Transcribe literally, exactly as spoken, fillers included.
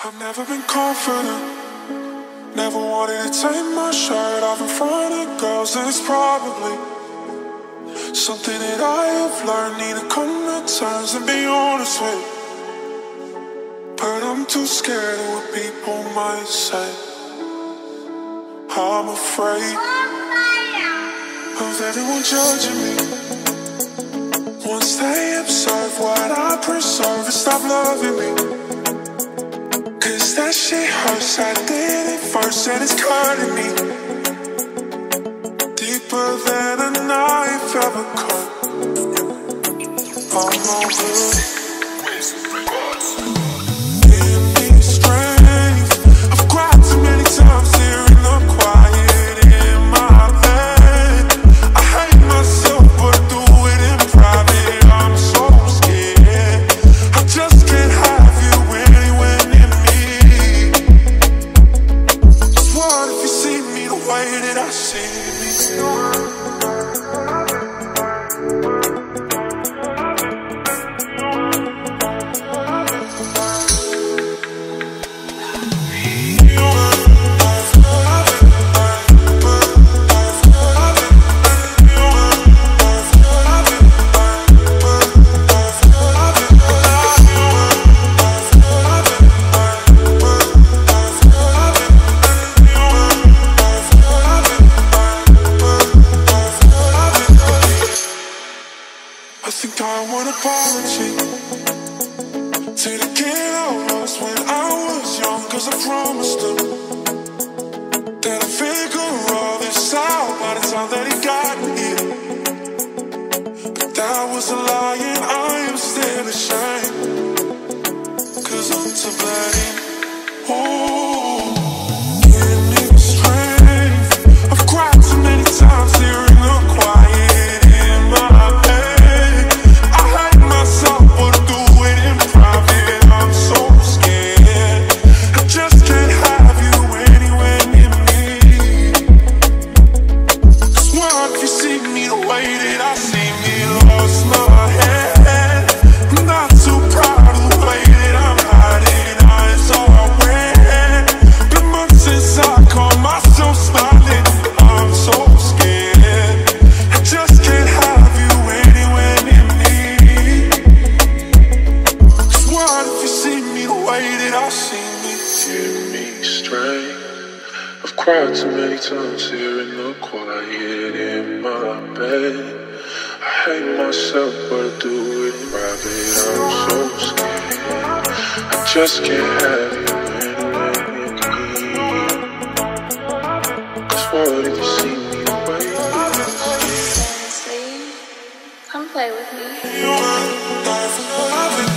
I've never been confident, never wanted to take my shirt off in front of girls, and it's probably something that I have learned. Need to come to terms and be honest with, but I'm too scared of what people might say. I'm afraid of everyone judging me. Once they observe what I preserve and stop loving me, cause that shit hurts. I did it first and it's cutting me deeper than a knife ever cut. I'm no good. Give me strength. I've cried too many times here in the quiet in my bed. I hate myself but I do it in private. I'm so scared. I just can't have you anywhere near me. What if you see me the way that I see me? I think I want an apology to the kid I was when I was young, cause I promised him that I'd figure all this out by the time that he got here. But that was a lie and I am still ashamed, cause I'm to blame. Oh, give me the strength. I've cried too many times here in the quiet in my cried too many times here in the quiet in my bed. I hate myself but I do it in private. I'm so scared. I just can't have you anywhere near me. Cause what if you see me the way that I see? Come play with me. You want life, love it.